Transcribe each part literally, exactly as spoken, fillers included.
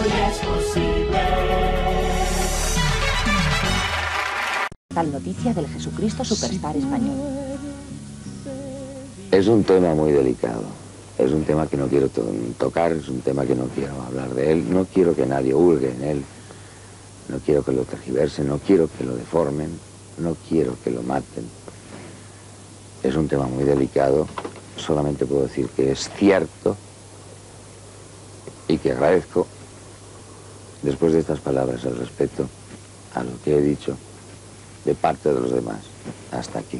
es posible. Tal noticia del Jesucristo Superstar español. Es un tema muy delicado, es un tema que no quiero to tocar, es un tema que no quiero hablar de él, no quiero que nadie hurgue en él, no quiero que lo tergiversen, no quiero que lo deformen, no quiero que lo maten. Es un tema muy delicado, solamente puedo decir que es cierto y que agradezco, después de estas palabras al respecto, a lo que he dicho de parte de los demás. Hasta aquí.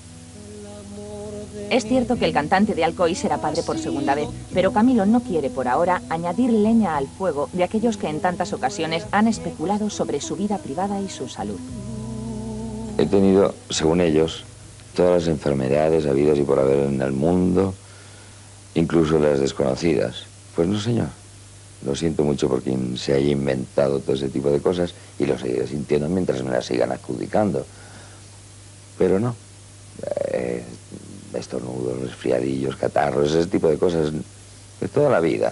Es cierto que el cantante de Alcoy será padre por segunda vez, pero Camilo no quiere por ahora añadir leña al fuego de aquellos que en tantas ocasiones han especulado sobre su vida privada y su salud. He tenido, según ellos, todas las enfermedades habidas y por haber en el mundo, incluso las desconocidas. Pues no, señor. Lo siento mucho por quien se haya inventado todo ese tipo de cosas y lo seguiré sintiendo mientras me las sigan adjudicando. Pero no. Eh, estornudos, resfriadillos, catarros, ese tipo de cosas de toda la vida.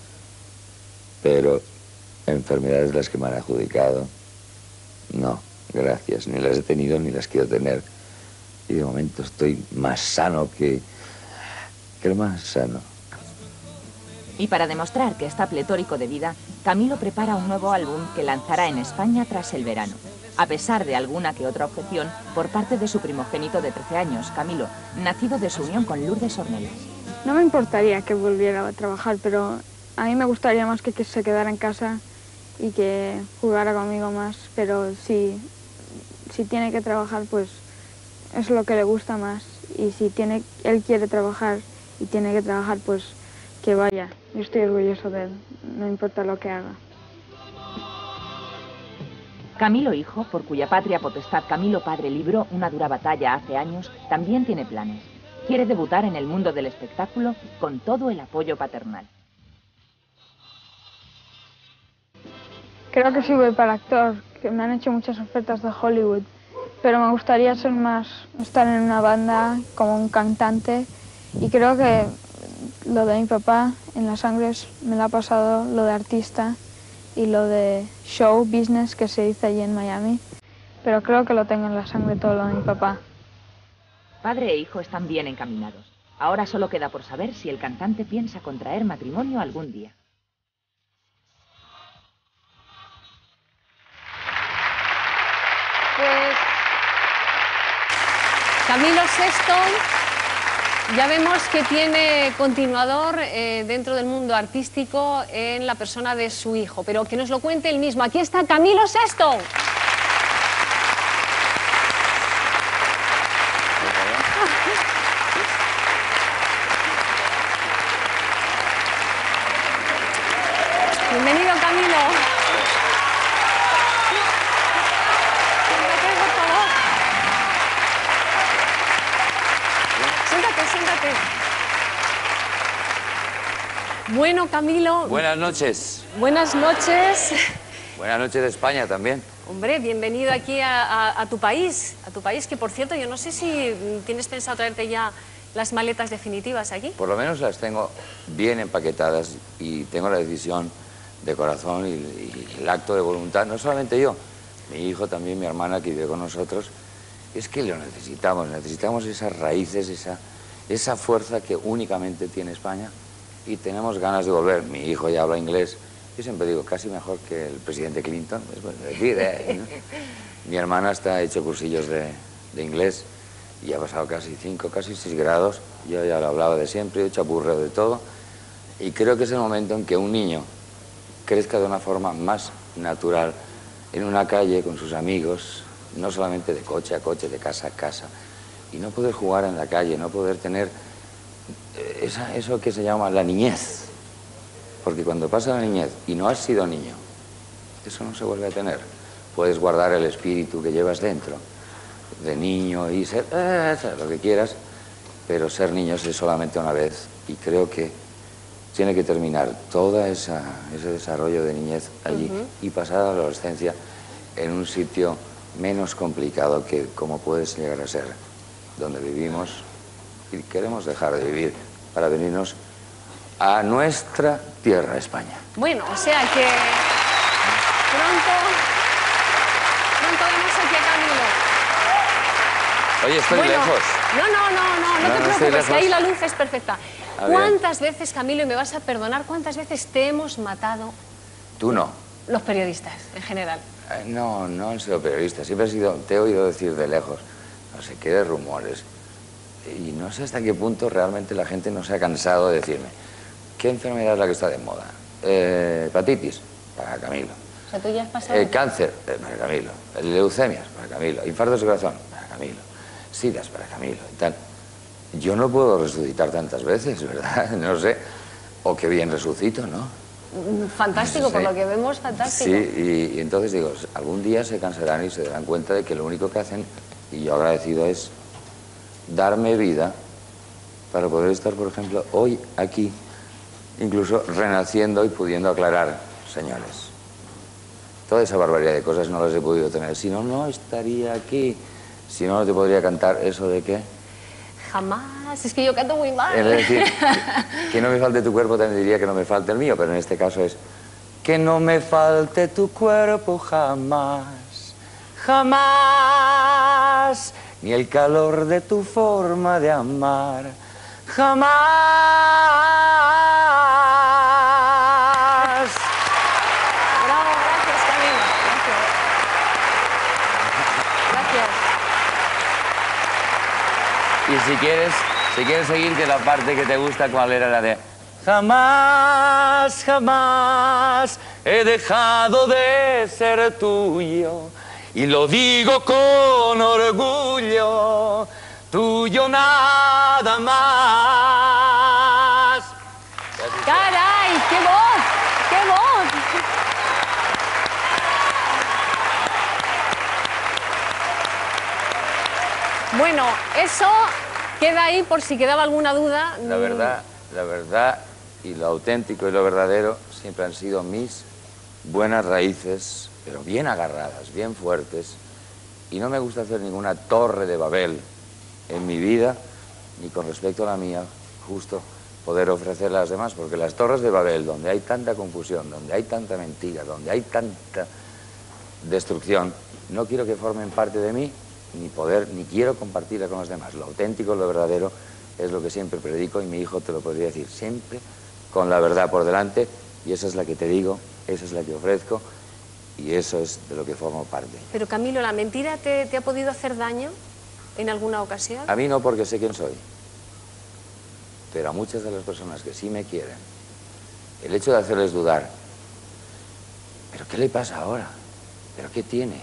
Pero enfermedades las que me han adjudicado, no, gracias. Ni las he tenido ni las quiero tener. Y de momento estoy más sano que, que el más sano. Y para demostrar que está pletórico de vida, Camilo prepara un nuevo álbum que lanzará en España tras el verano. A pesar de alguna que otra objeción por parte de su primogénito de trece años, Camilo, nacido de su unión con Lourdes Ornelas. No me importaría que volviera a trabajar, pero a mí me gustaría más que, que se quedara en casa y que jugara conmigo más. Pero si, si tiene que trabajar, pues es lo que le gusta más. Y si tiene, él quiere trabajar y tiene que trabajar, pues que vaya. Yo estoy orgulloso de él, no importa lo que haga. Camilo hijo, por cuya patria potestad Camilo padre libró una dura batalla hace años, también tiene planes. Quiere debutar en el mundo del espectáculo con todo el apoyo paternal. Creo que sí voy para actor, que me han hecho muchas ofertas de Hollywood, pero me gustaría ser más, estar en una banda como un cantante, y creo que lo de mi papá en la sangre me lo ha pasado, lo de artista y lo de show business que se dice allí en Miami, pero creo que lo tengo en la sangre todo lo de mi papá. Padre e hijo están bien encaminados. Ahora solo queda por saber si el cantante piensa contraer matrimonio algún día. Pues Camilo sexto, ya vemos que tiene continuador eh, dentro del mundo artístico en la persona de su hijo, pero que nos lo cuente él mismo. Aquí está Camilo sexto. Bienvenido, Camilo. Siéntate, por favor. Siéntate, siéntate. Bueno, Camilo. Buenas noches. Buenas noches. Buenas noches de España también. Hombre, bienvenido aquí a, a, a tu país. A tu país, que por cierto, yo no sé si tienes pensado traerte ya las maletas definitivas aquí. Por lo menos las tengo bien empaquetadas y tengo la decisión de corazón y, y el acto de voluntad, no solamente yo, mi hijo también, mi hermana que vive con nosotros, es que lo necesitamos, necesitamos esas raíces, esa, esa fuerza que únicamente tiene España y tenemos ganas de volver. Mi hijo ya habla inglés, yo siempre digo casi mejor que el presidente Clinton, es bueno decir, ¿eh? Mi hermana está hecho cursillos de, de inglés y ha pasado casi cinco, casi seis grados, yo ya lo hablaba de siempre, he hecho aburreo de todo y creo que es el momento en que un niño crezca de una forma más natural en una calle con sus amigos, no solamente de coche a coche, de casa a casa, y no poder jugar en la calle, no poder tener esa, eso que se llama la niñez, porque cuando pasa la niñez y no has sido niño, eso no se vuelve a tener. Puedes guardar el espíritu que llevas dentro, de niño y ser eh, lo que quieras, pero ser niño es solamente una vez, y creo que tiene que terminar todo ese desarrollo de niñez allí uh-huh. y pasar a la adolescencia en un sitio menos complicado que como puedes llegar a ser, donde vivimos y queremos dejar de vivir para venirnos a nuestra tierra, España. Bueno, o sea que pronto, pronto vemos aquí a Camilo. Oye, estoy Bueno, lejos. No, no, no, no, no, No, te no estoy preocupes, que lejos. ahí la luz es perfecta. Ah, ¿Cuántas veces, Camilo, y me vas a perdonar, cuántas veces te hemos matado Tú no. los periodistas en general? Eh, No, no he sido periodista. Siempre he sido, te he oído decir de lejos, no sé qué, de rumores. Y no sé hasta qué punto realmente la gente no se ha cansado de decirme, ¿qué enfermedad es la que está de moda? Eh, hepatitis, para Camilo. O sea, tú ya has pasado... Eh, cáncer, eh, para Camilo. Leucemias, para Camilo. Infartos de corazón, para Camilo. Sidas, para Camilo. Y tal. Yo no puedo resucitar tantas veces, ¿verdad? No sé. O qué bien resucito, ¿no? Fantástico, Sí. por lo que vemos, fantástico. Sí, y, y entonces digo, algún día se cansarán y se darán cuenta de que lo único que hacen, y yo agradecido, es darme vida para poder estar, por ejemplo, hoy aquí, incluso renaciendo y pudiendo aclarar, señores. Toda esa barbaridad de cosas no las he podido tener. Si no, no estaría aquí. Si no, no te podría cantar eso de qué. Jamás, es que yo canto muy mal. Es decir, que, que no me falte tu cuerpo, también diría que no me falte el mío, pero en este caso es que no me falte tu cuerpo jamás, jamás, ni el calor de tu forma de amar, jamás. Bravo, gracias, Camilo. Gracias. Gracias. Y si quieres, si quieres seguir, que la parte que te gusta, ¿cuál era la de? Jamás, jamás he dejado de ser tuyo, y lo digo con orgullo, tuyo nada más. ¡Caray! ¡Qué voz! ¡Qué voz! Bueno, eso queda ahí por si quedaba alguna duda. La verdad, la verdad y lo auténtico y lo verdadero siempre han sido mis buenas raíces, pero bien agarradas, bien fuertes, y no me gusta hacer ninguna torre de Babel en mi vida, ni con respecto a la mía, justo poder ofrecerla a las demás, porque las torres de Babel, donde hay tanta confusión, donde hay tanta mentira, donde hay tanta destrucción, no quiero que formen parte de mí, ni poder, ni quiero compartirla con los demás. Lo auténtico, lo verdadero, es lo que siempre predico, y mi hijo te lo podría decir, siempre con la verdad por delante, y esa es la que te digo, esa es la que ofrezco, y eso es de lo que formo parte. Pero Camilo, ¿la mentira te, te ha podido hacer daño en alguna ocasión? A mí no, porque sé quién soy, pero a muchas de las personas que sí me quieren, el hecho de hacerles dudar, ¿pero qué le pasa ahora? ¿Pero qué tiene?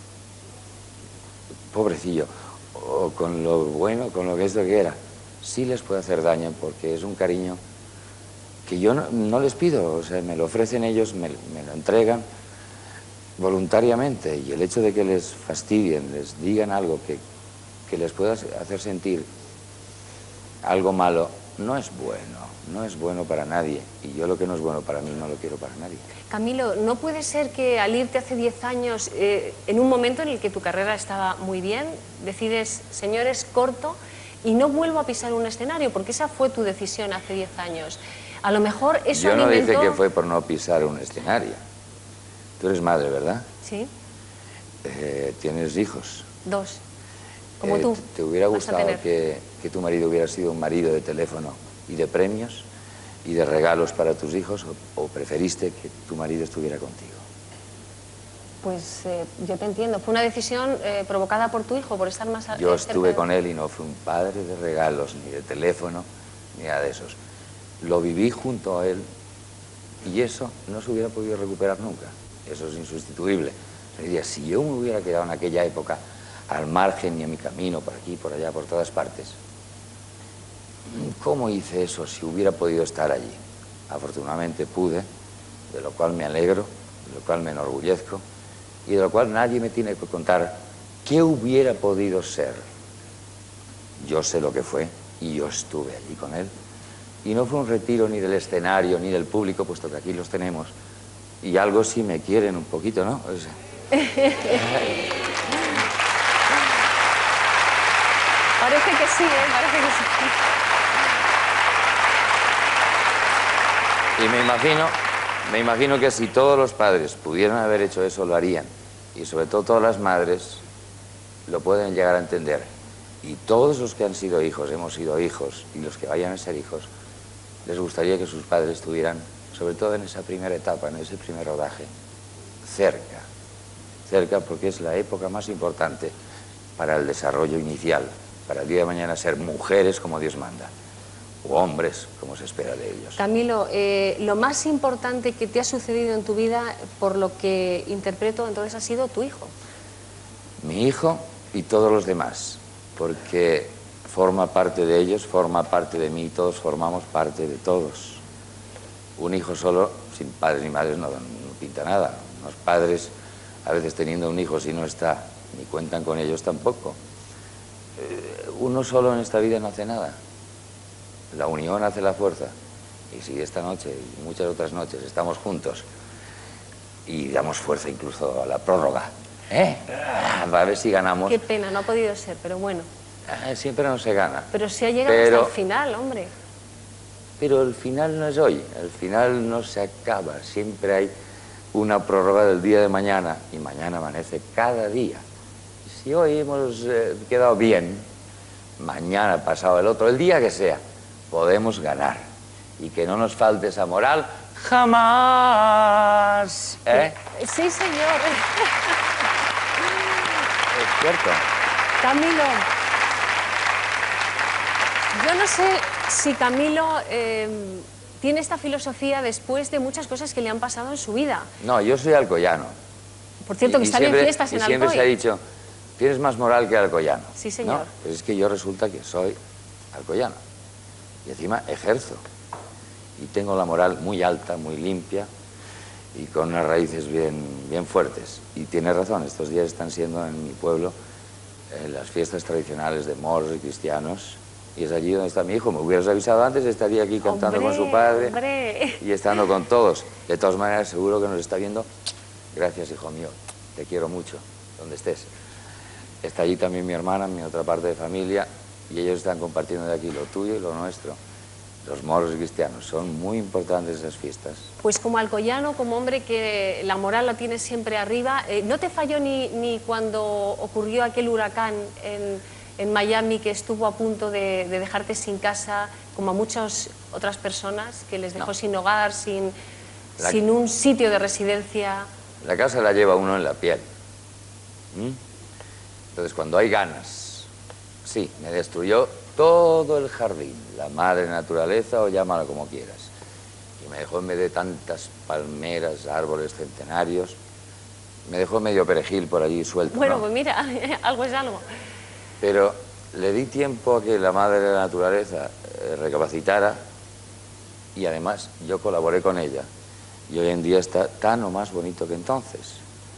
Pobrecillo, o con lo bueno, con lo que esto que era, sí les puede hacer daño, porque es un cariño que yo no, no les pido, o sea, me lo ofrecen ellos, me, me lo entregan voluntariamente, y el hecho de que les fastidien, les digan algo que, que les pueda hacer sentir algo malo, no es bueno, no es bueno para nadie, y yo lo que no es bueno para mí no lo quiero para nadie. Camilo, ¿no puede ser que al irte hace diez años, eh, en un momento en el que tu carrera estaba muy bien, decides, señores, corto, y no vuelvo a pisar un escenario? Porque esa fue tu decisión hace diez años. A lo mejor eso Yo no alimentó... dije que fue por no pisar un escenario. Tú eres madre, ¿verdad? Sí, Eh, tienes hijos. dos, como Eh, tú. ¿Te hubiera vas a gustado tener. que, que tu marido hubiera sido un marido de teléfono y de premios y de regalos para tus hijos, o, o preferiste que tu marido estuviera contigo? Pues eh, yo te entiendo, fue una decisión eh, provocada por tu hijo, por estar más... a- Yo eh, cerca estuve de- con él y no fui un padre de regalos, ni de teléfono, ni nada de esos. Lo viví junto a él, y eso no se hubiera podido recuperar nunca. Eso es insustituible. Le diría, si yo me hubiera quedado en aquella época al margen y a mi camino, por aquí, por allá, por todas partes, ¿cómo hice eso si hubiera podido estar allí? Afortunadamente pude, de lo cual me alegro, de lo cual me enorgullezco, y de lo cual nadie me tiene que contar qué hubiera podido ser. Yo sé lo que fue, y yo estuve allí con él. Y no fue un retiro ni del escenario, ni del público, puesto que aquí los tenemos. Y algo sí me quieren un poquito, ¿no? O sea, Parece que sí, ¿eh? Parece que sí. Y me imagino, me imagino que si todos los padres pudieran haber hecho eso, lo harían. Y sobre todo todas las madres lo pueden llegar a entender. Y todos los que han sido hijos, hemos sido hijos, y los que vayan a ser hijos, les gustaría que sus padres estuvieran, sobre todo en esa primera etapa, en ese primer rodaje, cerca. Cerca porque es la época más importante para el desarrollo inicial, para el día de mañana ser mujeres como Dios manda, o hombres como se espera de ellos. Camilo, eh, lo más importante que te ha sucedido en tu vida, por lo que interpreto, entonces ha sido tu hijo. Mi hijo y todos los demás, porque forma parte de ellos, forma parte de mí, todos formamos parte de todos. Un hijo solo, sin padres ni madres, no, no pinta nada. Los padres, a veces teniendo un hijo, si no está, ni cuentan con ellos tampoco. Eh, uno solo en esta vida no hace nada. La unión hace la fuerza. Y si esta noche y muchas otras noches estamos juntos y damos fuerza incluso a la prórroga, ¿eh? A ver si ganamos. Qué pena, no ha podido ser, pero bueno. Eh, siempre no se gana. Pero se ha llegado Pero... hasta el final, hombre. Pero el final no es hoy, el final no se acaba, siempre hay una prórroga del día de mañana y mañana amanece cada día. Y si hoy hemos eh, quedado bien, mañana, pasado el otro, el día que sea, podemos ganar. Y que no nos falte esa moral jamás. ¿Eh? Sí, señor. Es cierto. Camilo, yo no sé si Camilo eh, tiene esta filosofía después de muchas cosas que le han pasado en su vida. No, yo soy alcoyano. Por cierto, que Y- y están siempre- en fiestas y en siempre Alcoy. se ha dicho, tienes más moral que alcoyano. Sí, señor. No, pues es que yo resulta que soy alcoyano. Y encima ejerzo. Y tengo la moral muy alta, muy limpia y con unas raíces bien, bien fuertes. Y tiene razón, estos días están siendo en mi pueblo eh, las fiestas tradicionales de moros y cristianos. Y es allí donde está mi hijo. Me hubieras avisado antes, estaría aquí cantando Hombre, con su padre hombre. y estando con todos. De todas maneras, seguro que nos está viendo. Gracias, hijo mío. Te quiero mucho, donde estés. Está allí también mi hermana, mi otra parte de familia, y ellos están compartiendo de aquí lo tuyo y lo nuestro. Los moros y cristianos. Son muy importantes esas fiestas. Pues como alcoyano, como hombre que la moral la tiene siempre arriba, eh, ¿no te falló ni, ni cuando ocurrió aquel huracán en, en Miami que estuvo a punto de, de dejarte sin casa, como a muchas otras personas, que les dejó No. sin hogar, sin, La- sin un sitio de residencia? La casa la lleva uno en la piel. ¿Mm? Entonces, cuando hay ganas, sí, me destruyó todo el jardín, la madre naturaleza o llámalo como quieras. Y me dejó en medio de tantas palmeras, árboles centenarios, me dejó medio perejil por allí suelto, Bueno, ¿no? pues mira, algo es algo. Pero le di tiempo a que la madre de la naturaleza eh, recapacitara y además yo colaboré con ella. Y hoy en día está tan o más bonito que entonces.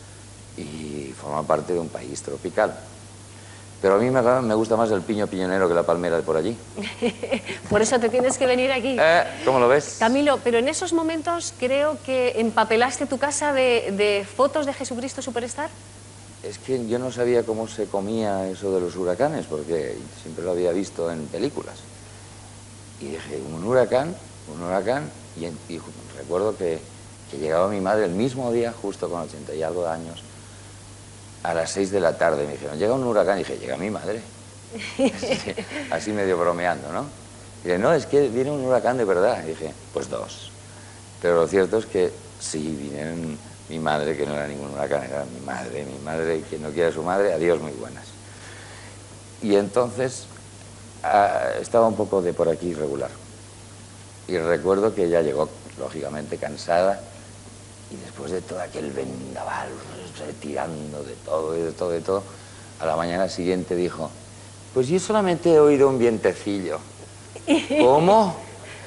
Y forma parte de un país tropical. Pero a mí me, me gusta más el piño piñonero que la palmera de por allí. Por eso te tienes que venir aquí. Eh, ¿Cómo lo ves? Camilo, pero en esos momentos creo que empapelaste tu casa de, de fotos de Jesucristo Superstar. Es que yo no sabía cómo se comía eso de los huracanes, porque siempre lo había visto en películas. Y dije, un huracán, un huracán, y, en- y recuerdo que, que llegaba mi madre el mismo día, justo con ochenta y algo de años, a las seis de la tarde. Me dijeron, llega un huracán, y dije, llega mi madre. Así, así medio bromeando, ¿no? Y dije, no, es que viene un huracán de verdad. Y dije, pues dos. Pero lo cierto es que sí, vinieron mi madre, que no era ningún huracán, era mi madre, mi madre, quien no quiera a su madre, adiós, muy buenas. Y entonces ah, estaba un poco de por aquí irregular. Y recuerdo que ella llegó, lógicamente, cansada, y después de todo aquel vendaval, retirando de todo, y de todo, de todo, a la mañana siguiente dijo, pues yo solamente he oído un vientecillo. ¿Cómo?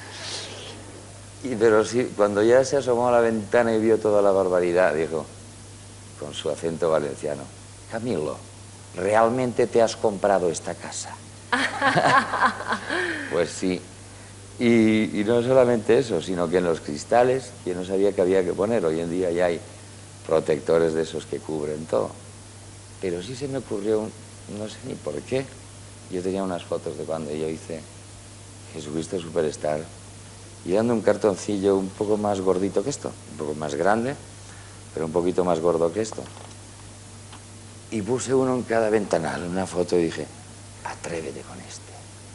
Y, pero sí, cuando ya se asomó a la ventana y vio toda la barbaridad, dijo, con su acento valenciano, Camilo, ¿realmente te has comprado esta casa? Pues sí. Y, y no solamente eso, sino que en los cristales, yo no sabía que había que poner. Hoy en día ya hay protectores de esos que cubren todo. Pero sí se me ocurrió, un- no sé ni por qué, yo tenía unas fotos de cuando yo hice Jesucristo Superstar, y dando un cartoncillo un poco más gordito que esto, un poco más grande, pero un poquito más gordo que esto. Y puse uno en cada ventanal, una foto, y dije, atrévete con este.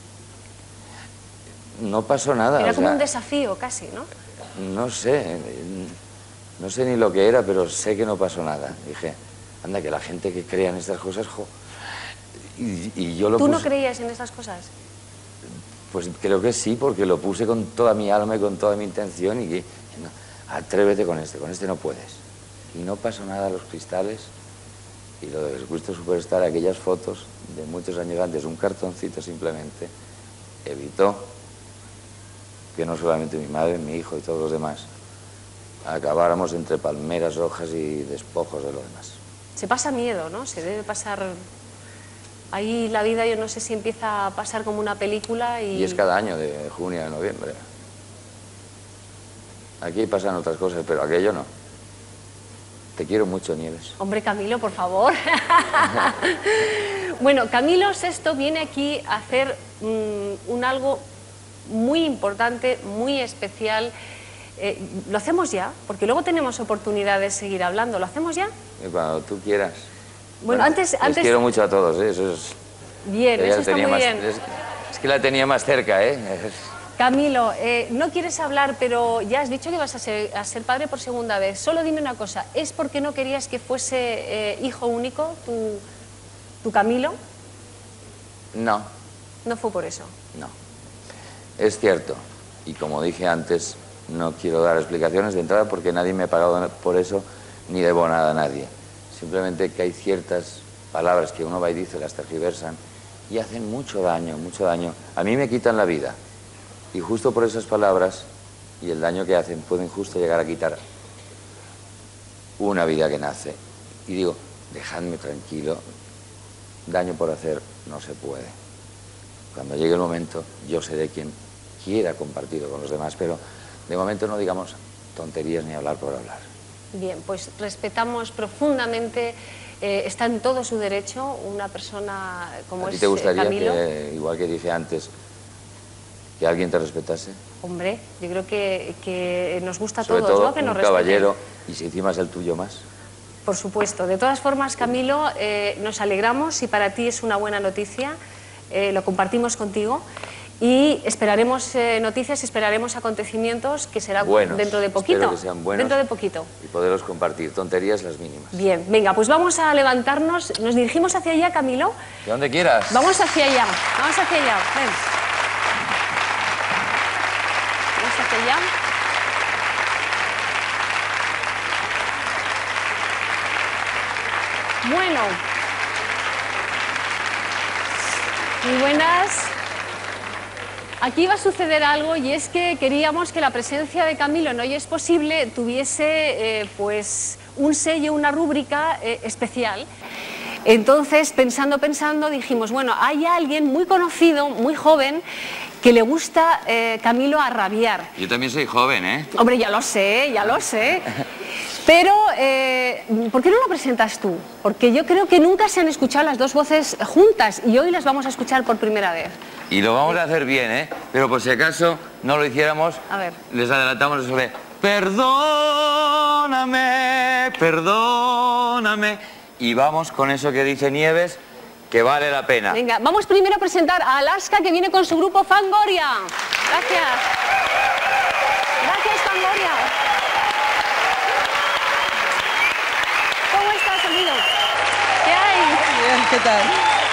No pasó nada. Era o como sea, un desafío casi, ¿no? No sé, no sé ni lo que era, pero sé que no pasó nada. Dije, anda, que la gente que crea en estas cosas, jo. Y, y yo lo ¿Tú puse, no creías en estas cosas? Pues creo que sí, porque lo puse con toda mi alma y con toda mi intención, y que, no, atrévete con este, con este no puedes. Y no pasó nada a los cristales, y lo del Cristo Superstar, aquellas fotos de muchos años antes, un cartoncito simplemente, evitó que no solamente mi madre, mi hijo y todos los demás acabáramos entre palmeras rojas y despojos de lo demás. Se pasa miedo, ¿no? Se debe pasar... Ahí la vida, yo no sé si empieza a pasar como una película y... Y es cada año, de junio a noviembre. Aquí pasan otras cosas, pero aquello no. Te quiero mucho, Nieves. Hombre, Camilo, por favor. Bueno, Camilo sexto viene aquí a hacer mmm, un algo muy importante, muy especial. Eh, ¿Lo hacemos ya? Porque luego tenemos oportunidad de seguir hablando. ¿Lo hacemos ya? Y cuando tú quieras. Bueno, Bueno, antes, les antes... quiero mucho a todos, ¿eh? Eso es... Bien, ella eso la está tenía muy más- bien. Es, es que la tenía más cerca, ¿eh? Es- Camilo, eh, no quieres hablar, pero ya has dicho que vas a ser, a ser padre por segunda vez. Solo dime una cosa, ¿es porque no querías que fuese eh, hijo único tu, tu Camilo? No, No fue por eso. no. Es cierto, y como dije antes, no quiero dar explicaciones de entrada porque nadie me ha pagado por eso, ni debo nada a nadie. Simplemente que hay ciertas palabras que uno va y dice, las tergiversan, y hacen mucho daño, mucho daño. A mí me quitan la vida, y justo por esas palabras y el daño que hacen, pueden justo llegar a quitar una vida que nace. Y digo, dejadme tranquilo, daño por hacer no se puede. Cuando llegue el momento, yo seré quien quiera compartirlo con los demás, pero de momento no digamos tonterías ni hablar por hablar. Bien, pues respetamos profundamente, eh, está en todo su derecho una persona como ¿A ti es te gustaría eh, Camilo? que, igual que dije antes, que alguien te respetase? Hombre, yo creo que, que nos gusta a Sobre todos, todo ¿no? Que un nos respeten. caballero, y si encima es el tuyo más. Por supuesto. De todas formas, Camilo, eh, nos alegramos y para ti es una buena noticia, eh, lo compartimos contigo y esperaremos eh, noticias, esperaremos acontecimientos que será Buenos, dentro de poquito. espero que sean buenos. Dentro de poquito. Y poderlos compartir, tonterías las mínimas. Bien, venga, pues vamos a levantarnos, nos dirigimos hacia allá, Camilo. De donde quieras. Vamos hacia allá, vamos hacia allá, ven. Vamos hacia allá. Bueno. Muy buenas. Aquí va a suceder algo y es que queríamos que la presencia de Camilo en Hoy es Posible tuviese eh, pues un sello, una rúbrica eh, especial. Entonces, pensando, pensando, dijimos, bueno, hay alguien muy conocido, muy joven, que le gusta eh, Camilo a rabiar. Yo también soy joven, ¿eh? Hombre, ya lo sé, ya lo sé. Pero, eh, ¿por qué no lo presentas tú? Porque yo creo que nunca se han escuchado las dos voces juntas y hoy las vamos a escuchar por primera vez. Y lo vamos a hacer bien, ¿eh? Pero por si acaso no lo hiciéramos, A ver. les adelantamos eso de perdóname, perdóname. Y vamos con eso que dice Nieves, que vale la pena. Venga, vamos primero a presentar a Alaska, que viene con su grupo Fangoria. Gracias. Gracias, Fangoria. ¿Cómo estás, amigo? ¿Qué hay? Bien, ¿qué tal?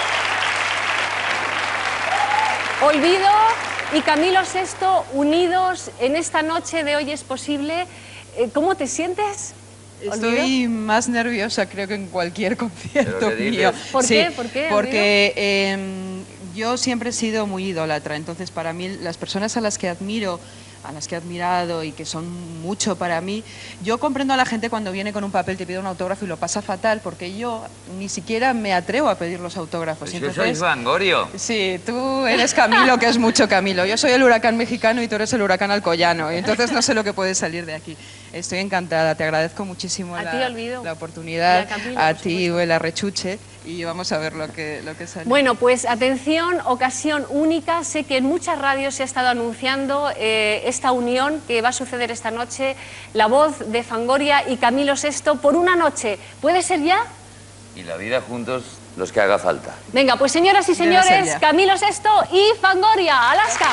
Olvido y Camilo sexto unidos en esta noche de Hoy es Posible. Eh, ¿Cómo te sientes? Estoy más nerviosa, creo que en cualquier concierto ¿Pero qué mío. dices? ¿Por Sí, qué? ¿Por qué, Porque eh, yo siempre he sido muy idólatra, entonces para mí las personas a las que admiro, a las que he admirado y que son mucho para mí, yo comprendo a la gente cuando viene con un papel, te pide un autógrafo y lo pasa fatal, porque yo ni siquiera me atrevo a pedir los autógrafos. Pues Y yo soy entonces- Fangorio. Sí, tú eres Camilo, que es mucho Camilo. Yo soy el huracán mexicano y tú eres el huracán alcoyano. Y entonces no sé lo que puede salir de aquí. Estoy encantada, te agradezco muchísimo A la, ti, Olvido. la oportunidad, Y a Camilo, a por ti, supuesto. Huela Rechuche. y vamos a ver lo que, lo que sale. Bueno, pues atención, ocasión única. Sé que en muchas radios se ha estado anunciando eh, esta unión que va a suceder esta noche, la voz de Fangoria y Camilo Sesto por una noche. ¿Puede ser ya? Y la vida juntos, los que haga falta. Venga, pues señoras y Debe ser señores, ya. Camilo Sesto y Fangoria, Alaska.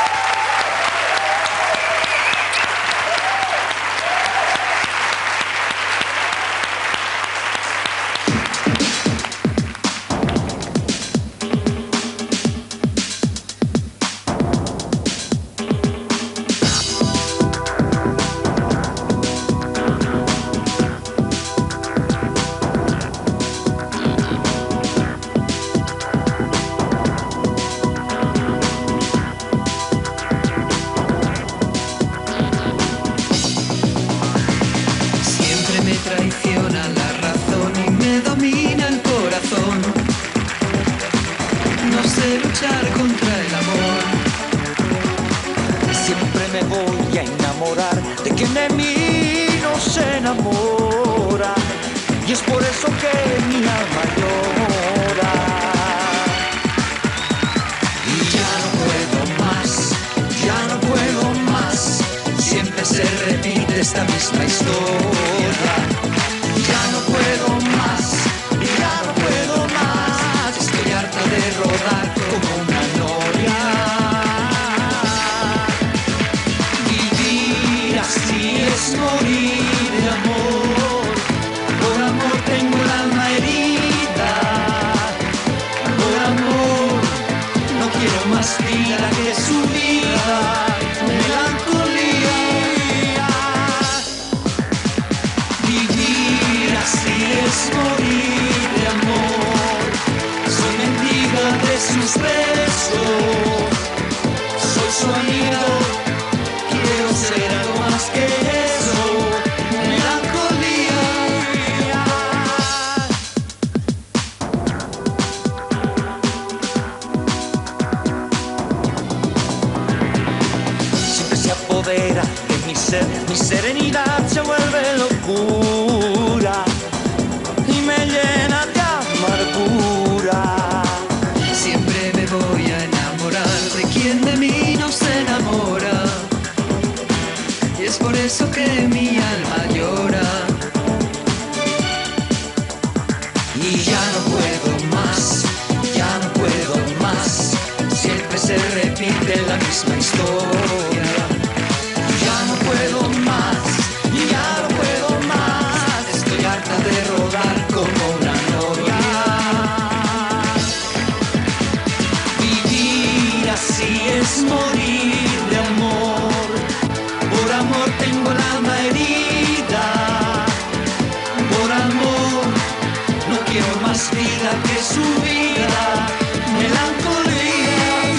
Siempre me traiciona la razón y me domina el corazón. No sé luchar contra el amor. Siempre me voy a enamorar de quien de mí no se enamora. Y es por eso que mi alma llora. Y ya no puedo más, ya no puedo más. Siempre se repite esta misma historia. Ya no puedo más, ya no puedo más. Estoy harta de rodar como una noria. Vivir así es morir de amor. Por amor tengo el alma herida. Por amor no quiero más vida que su vida. Melancolía. Vivir así es morir de amor. Soy mendiga de sus besos. Soy su amigo. Quiero ser algo más que eso. Melancolía. Siempre se apodera de mi ser, mi serenidad se vuelve locura y me llena de amargura. Siempre me voy a enamorar de quien de mí no se enamora. Y es por eso que mi alma llora. Y ya no puedo más, ya no puedo más. Siempre se repite la misma historia. Ya no puedo más, ya no puedo más. Estoy harta de rodar como una noria. Vivir así es morir de amor. Por amor tengo el alma herida. Por amor no quiero más vida que su vida. Melancolía.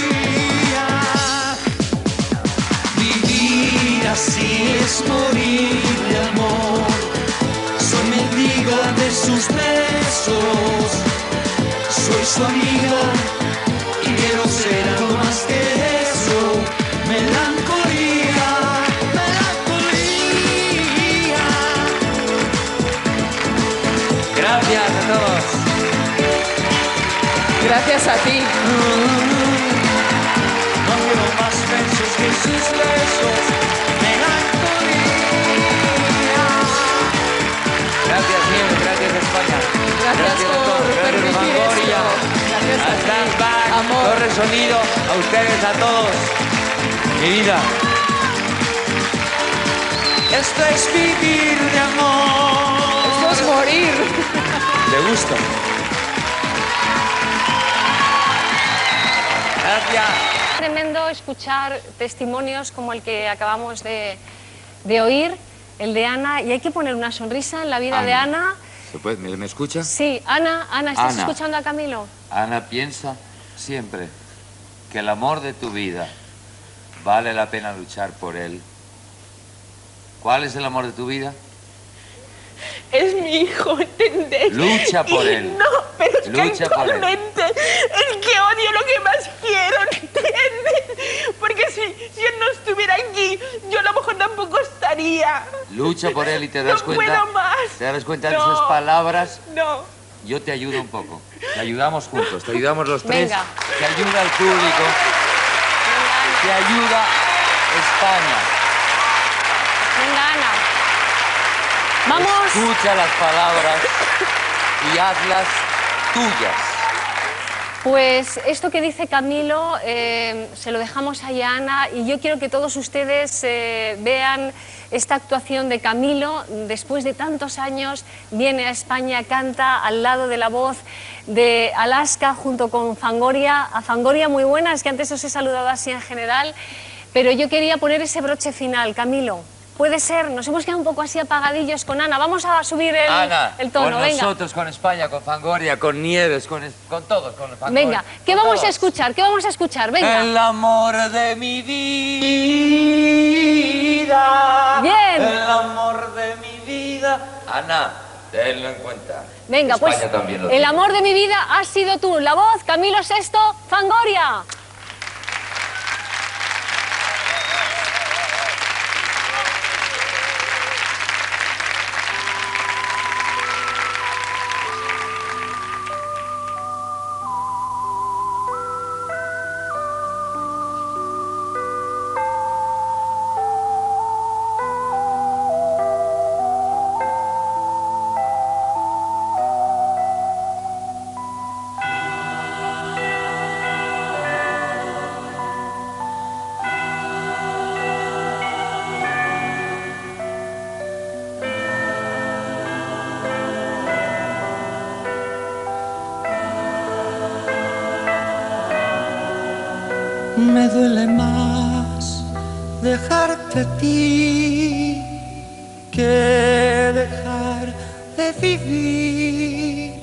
Vivir así es morir de amor. Soy mendiga de sus besos. Soy su amiga y quiero ser algo más que eso. Melancolía, melancolía. Gracias a todos. Gracias a ti. No quiero más besos que sus besos. Melancolía. Gracias, Nieves, gracias, España. Gracias a por todos. Gracias, permitir Fangoria. esto. Gracias a A ti. Standback, Amor. Torre Sonido, a ustedes, a todos. Mi vida. Esto es vivir de amor. Esto es morir. ¿Te gusta? Gracias. Tremendo escuchar testimonios como el que acabamos de, de oír, el de Ana, y hay que poner una sonrisa en la vida de Ana. ¿Se puede? ¿Me, me escucha? Sí, Ana, Ana, ¿estás Ana. escuchando a Camilo? Ana, piensa siempre que el amor de tu vida vale la pena luchar por él. ¿Cuál es el amor de tu vida? Es mi hijo, ¿entendés? Lucha por Y él. No, pero es Lucha que por él. actualmente el que odio lo que más quiero, ¿entiendes? Porque si, si él no estuviera aquí, yo a lo mejor tampoco estaría. Lucha por él y te das No cuenta. puedo más. Te das cuenta de No. esas palabras No. yo te ayudo un poco. Te ayudamos juntos, te ayudamos los tres. Venga. Te ayuda el público. Te ayuda España. Venga, Ana. Vamos. Escucha las palabras y hazlas tuyas. Pues esto que dice Camilo eh, se lo dejamos ahí a Ana y yo quiero que todos ustedes eh, vean esta actuación de Camilo. Después de tantos años viene a España, canta al lado de la voz de Alaska junto con Fangoria. A Fangoria, muy buenas, que antes os he saludado así en general, pero yo quería poner ese broche final. Camilo, puede ser, nos hemos quedado un poco así apagadillos con Ana. Vamos a subir el, Ana, el tono, con venga. nosotros, con España, con Fangoria, con Nieves, con, con todos, con Fangoria. Venga, ¿qué vamos todos. a escuchar? ¿Qué vamos a escuchar? Venga. El amor de mi vida. Bien. El amor de mi vida. Ana, tenlo en cuenta. Venga, España pues también lo el tiene. amor de mi vida has sido tú. La voz, Camilo Sesto, Fangoria. Me duele más dejarte a ti que dejar de vivir.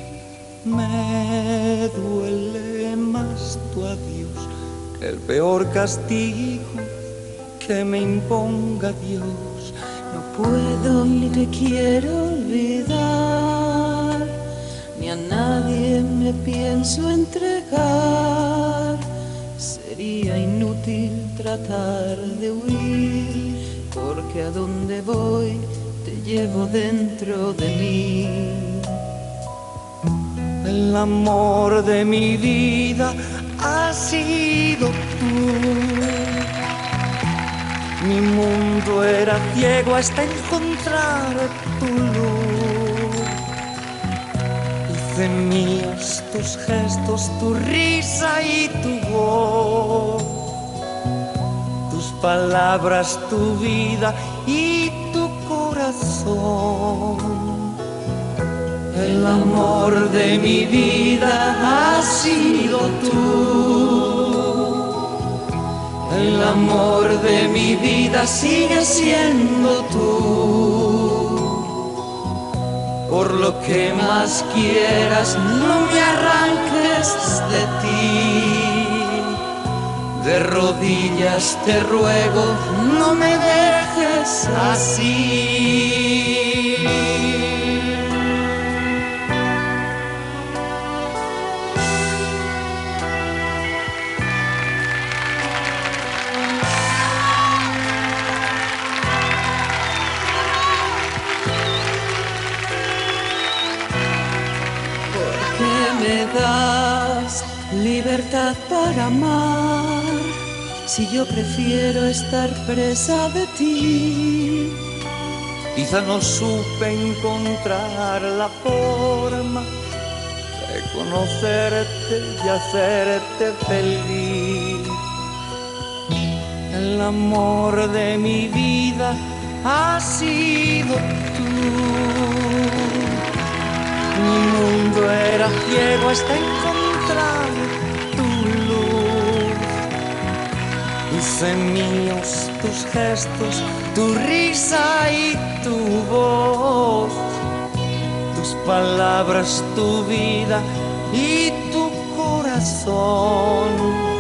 Me duele más tu adiós que el peor castigo que me imponga Dios. No puedo ni te quiero olvidar, ni a nadie me pienso entregar. Sería inútil tratar de huir, porque a donde voy te llevo dentro de mí. El amor de mi vida has sido tú. Mi mundo era ciego hasta encontrar tu luz. Hice míos tus gestos, tu risa y tu voz, tus palabras, tu vida y tu corazón. El amor de mi vida has sido tú. El amor de mi vida sigue siendo tú. Por lo que más quieras, no me arranques de ti. De rodillas te ruego, no me dejes así. Me das libertad para amar, si yo prefiero estar presa de ti. Quizá no supe encontrar la forma de conocerte y hacerte feliz. El amor de mi vida ha sido tú. Mi mundo era ciego hasta encontrar tu luz. Hice míos tus gestos, tu risa y tu voz, tus palabras, tu vida y tu corazón.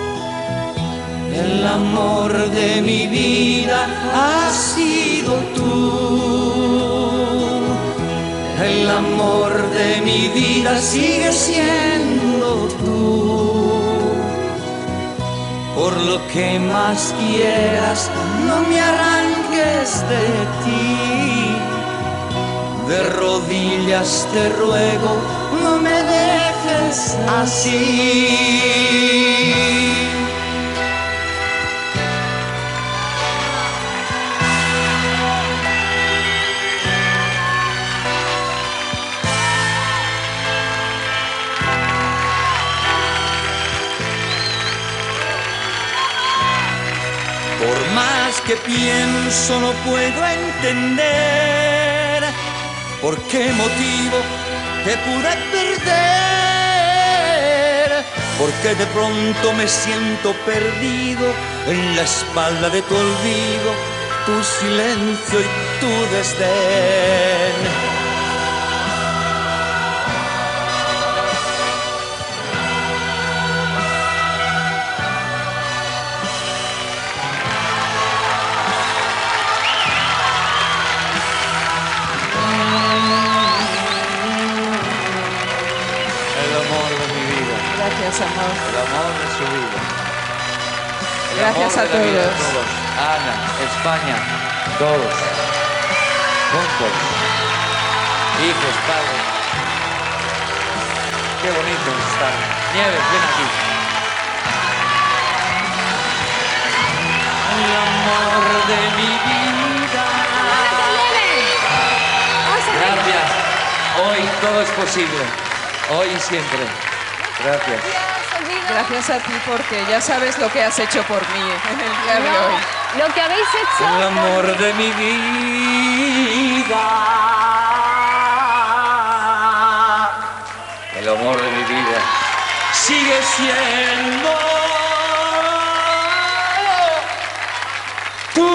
El amor de mi vida ha sido tú. El amor de mi vida sigue siendo tú. Por lo que más quieras, no me arranques de ti. de rodillas te ruego, no me dejes así. Por más que pienso no puedo entender por qué motivo te pude perder, porque de pronto me siento perdido en la espalda de tu olvido, tu silencio y tu desdén. Gracias, amor. El amor de su vida. El Gracias amor a de la vida de todos. todos. Ana, España, todos. Juntos. Hijos, padres. Qué bonito estar. Nieves, ven aquí. El amor de mi vida. Gracias. Hoy todo es posible. Hoy y siempre. Gracias. Gracias a ti porque ya sabes lo que has hecho por mí en el día de hoy. Lo que habéis hecho. El amor de mi vida. El amor de mi vida. Sigue siendo tú.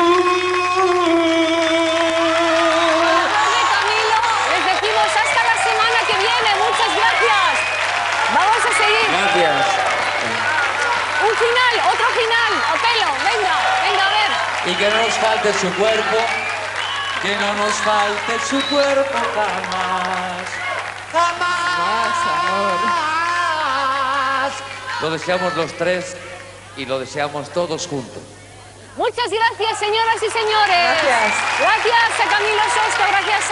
Camilo, les decimos hasta la semana que viene. Muchas gracias. Vamos a seguir. Gracias. Un final, otro final. Otelo, venga, venga a ver. Y que no nos falte su cuerpo. Que no nos falte su cuerpo jamás. Más, amor. Lo deseamos los tres y lo deseamos todos juntos. Muchas gracias, señoras y señores. Gracias. Gracias a Camilo Sesto, gracias